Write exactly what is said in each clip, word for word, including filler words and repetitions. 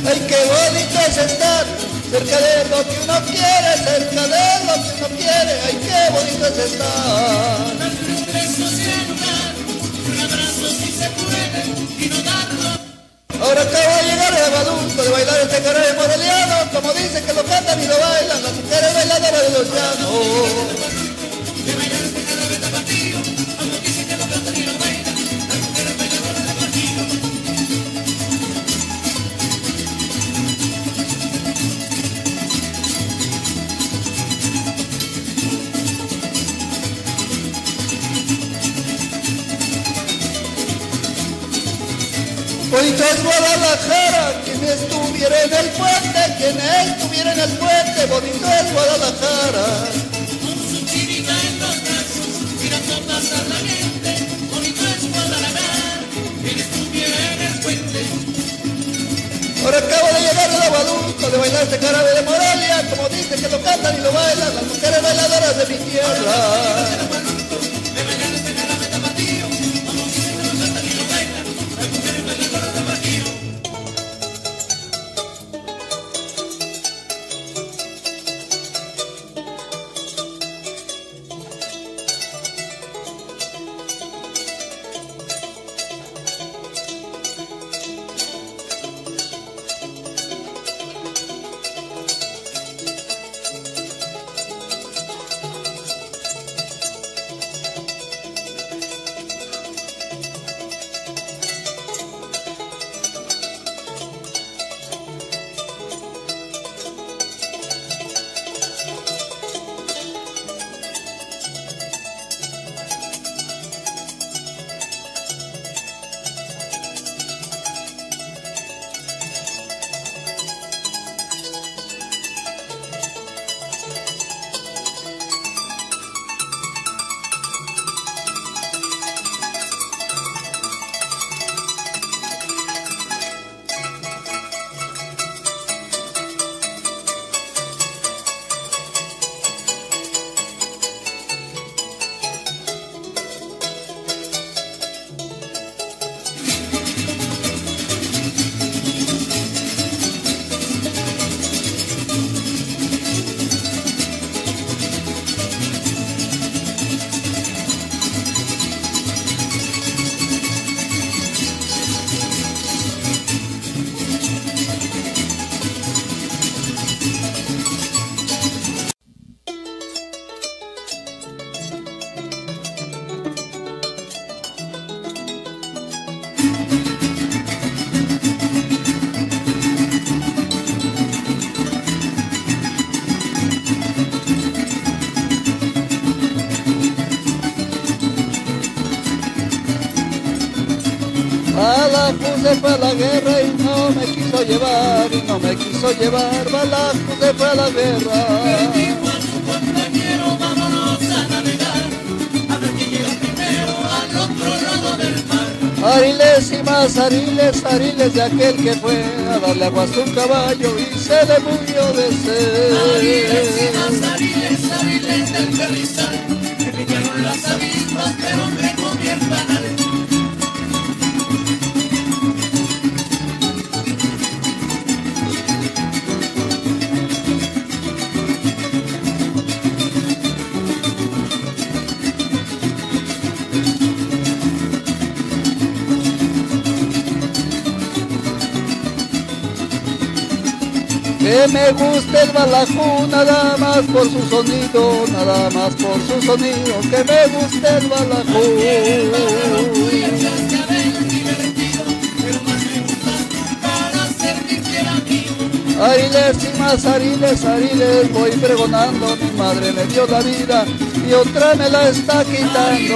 Ay, qué bonito es estar cerca de lo que uno quiere, cerca de lo que uno quiere. Ay, qué bonito es estar. Darle un beso sin lugar, un abrazo si se puede y no darlo. Ahora acaba de llegar el adulto de bailar este carrera moreliano, como dicen que lo cantan y lo bailan las mujeres bailadoras de los llanos. De bailar este carrera tapatío, como dicen que lo cantan y lo bailan las mujeres bailadoras de Bajío. Bonito es Guadalajara, quien estuviera en el puente, quien estuviera en el puente, bonito es Guadalajara. Con su chirita en los brazos, mirando pasar la gente, bonito es Guadalajara, quien estuviera en el puente. Ahora acabo de llegar el adulto de bailar este jarabe de Morelia, como dicen que lo cantan y lo bailan las mujeres bailadoras de mi tierra. De bailar este jarabe tapatío, como dicen que lo cantan y lo bailan las mujeres bailadoras de Bajío. Balajo se fue a la guerra y no me quiso llevar, y no me quiso llevar, Balajo se fue a la guerra. Le dijo a su compañero, vámonos a navegar, a ver quién llega primero al otro lado del mar. Ariles y más ariles, ariles de aquel que fue a darle agua a su caballo y se le murió de sed. Ariles y más ariles, ariles del carrizal, que picaron las avispas, pero me comí el panal. Que me gusta el balajú nada más por su sonido, nada más por su sonido, que me gusta el balajú. Ariles y más ariles, ariles, voy pregonando, mi madre me dio la vida y otra me la está quitando.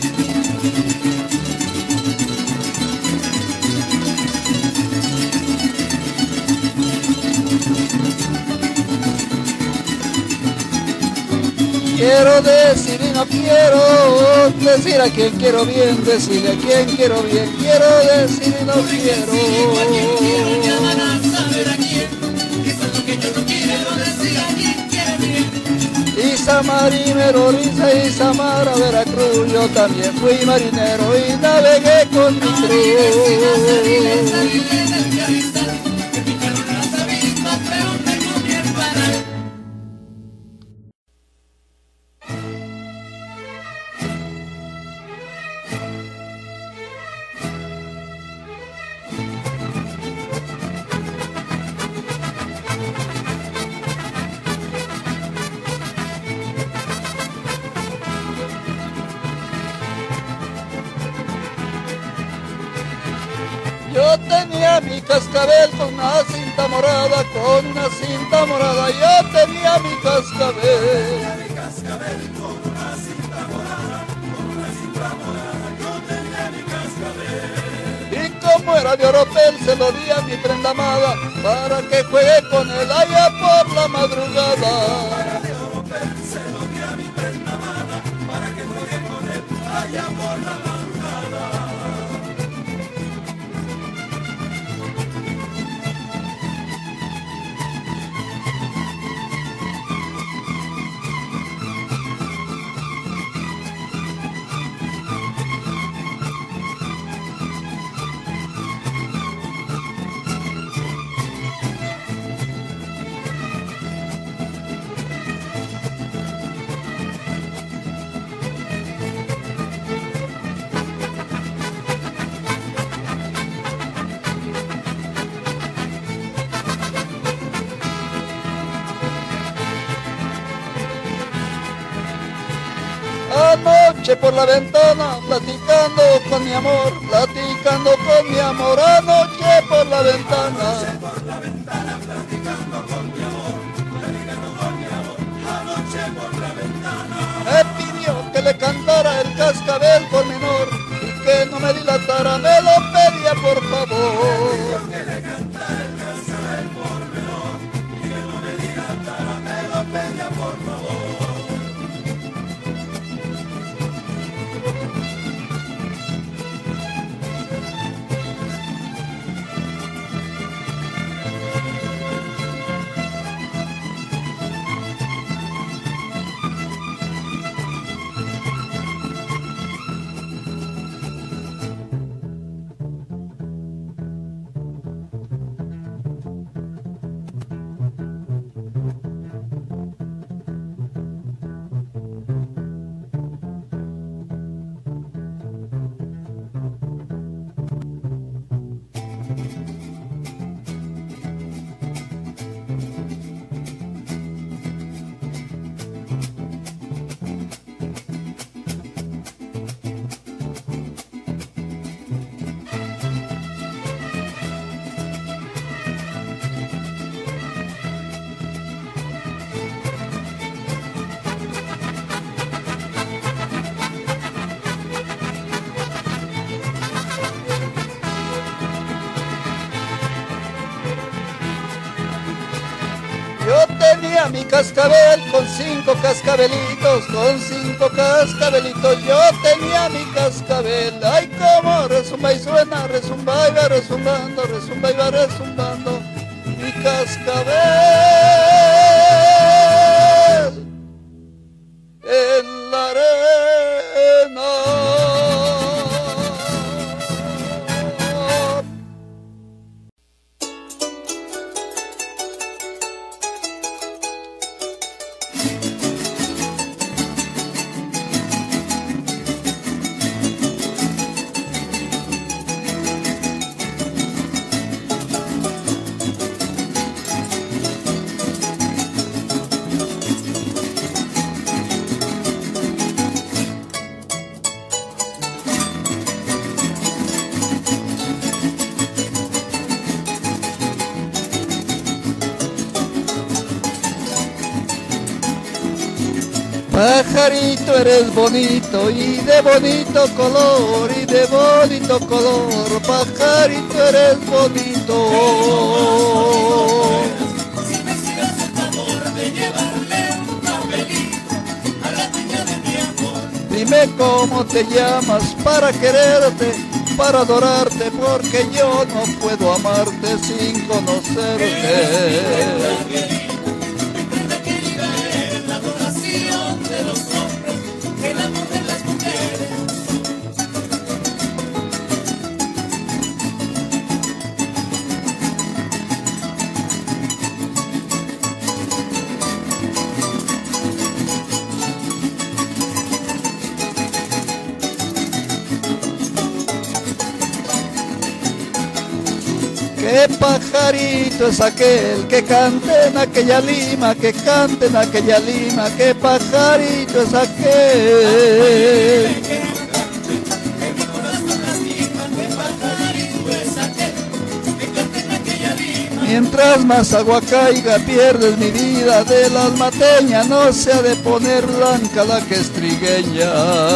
Quiero decir y no quiero decir a quien quiero bien, decirle a quien quiero bien. Quiero decir y no quiero. A quien quiero llamar a saber a quién. Eso es lo que yo no quiero decir a quien quiere bien. Isamar y Meroriza, Isamar a Veracruz. Yo también fui marinero y navegué con mi cruz. Yo tenía mi cascabel con una cinta morada, con una cinta morada, yo tenía mi cascabel. Mi cascabel con una cinta morada, con una cinta morada, yo tenía mi cascabel. Y como era de oropel, se lo di a mi prenda amada, para que juegue con él allá por la madrugada. Era de oropel, se lo di a mi prenda amada, para que juegue con él allá por la madrugada. Anoche por la ventana, platicando con mi amor, platicando con mi amor, anoche por la ventana. Anoche por la ventana, platicando con mi amor, platicando con mi amor, anoche por la ventana. Me pidió que le cantara el cascabel por menor y que no me dilatara, me lo pedía por favor. Que le cantara el cascabel por menor y que no me dilatara, me lo pedía por favor. Yo tenía mi cascabel con cinco cascabelitos, con cinco cascabelitos, yo tenía mi cascabel. Ay, cómo resumba y suena, resumba y va resumbando, resumba y va resumbando mi cascabel en la arena. Pajarito eres bonito y de bonito color, y de bonito color, pajarito eres bonito. Si me hicieras el favor de llevarle un papelito a la dueña de mi amor. Dime cómo te llamas para quererte, para adorarte, porque yo no puedo amarte sin conocerte. El amor de las mujeres. ¿Qué pajarito es aquel que canta en aquella lima, que canta en aquella lima? ¿Qué pajarito es aquel? Mientras más agua caiga pierdes mi vida, de la almateña no se ha de poner blanca la que es trigueña.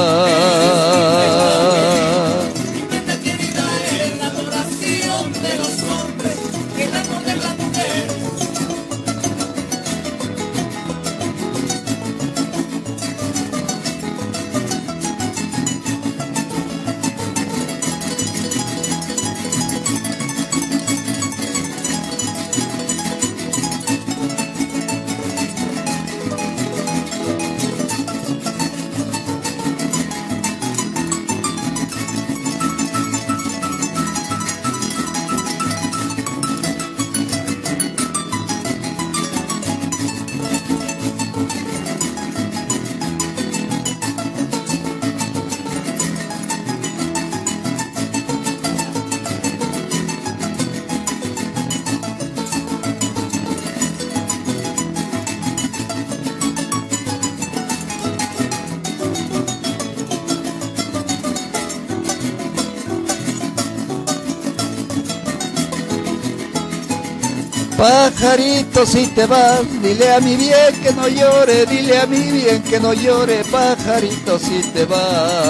Pajarito, si te vas, dile a mi bien que no llore, dile a mi bien que no llore, pajarito, si te vas.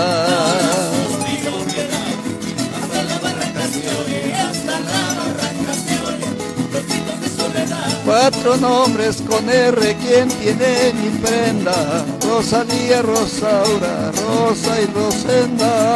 Hasta la barranca se oye, hasta la barranca se oye, los gritos de soledad. Cuatro nombres con R, ¿quién tiene mi prenda? Rosalía, Rosaura, Rosa y Rosenda.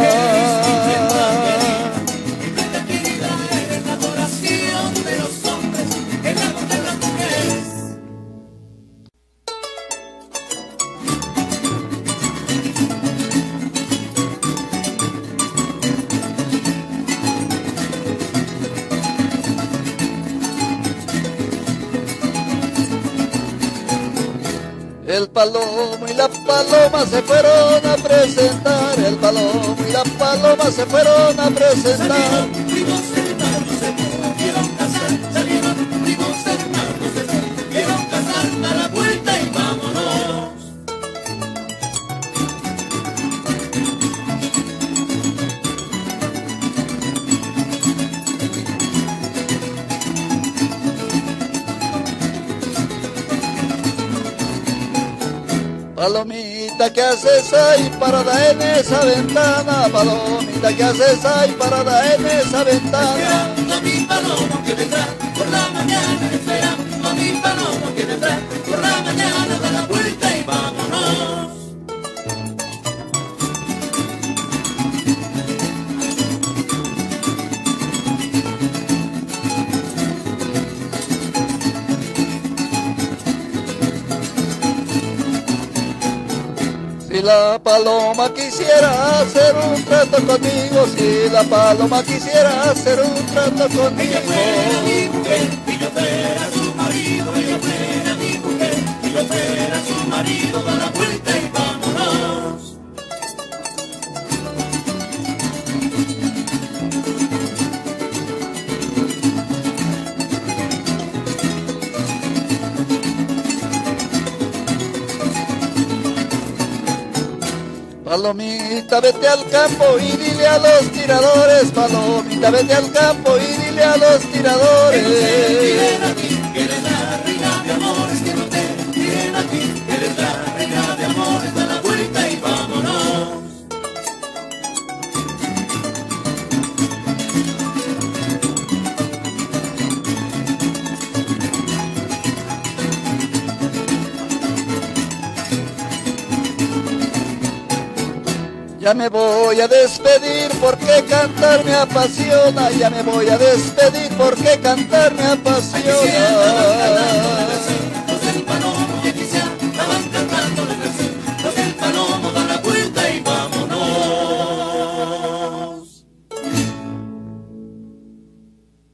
El palomo y la paloma se fueron a presentar, el palomo y la paloma se fueron a presentar. Salieron primos hermanos, se pudieron casar, salieron primos hermanos, se pudieron casar, a la vuelta y vámonos. Palomita, ¿qué haces ahí parada en esa ventana? Palomita, ¿qué haces ahí parada en esa ventana? Esperando a mi palomo que vendrá por la mañana, esperando a mi palomo que vendrá por la mañana, da la vuelta y vámonos. Si la paloma quisiera hacer un trato conmigo, si la paloma quisiera hacer un trato conmigo. Ella fuera mi mujer y yo fuera su marido, ella fuera mi mujer y yo fuera su marido, da la vuelta y vámonos. Palomita, vete al campo y dile a los tiradores, palomita, vete al campo y dile a los tiradores. Que no te tiren a ti, que eres la reina de amores, que no te tiren a ti, que eres la reina de amores. Ya me voy a despedir porque cantar me apasiona, ya me voy a despedir porque cantar me apasiona.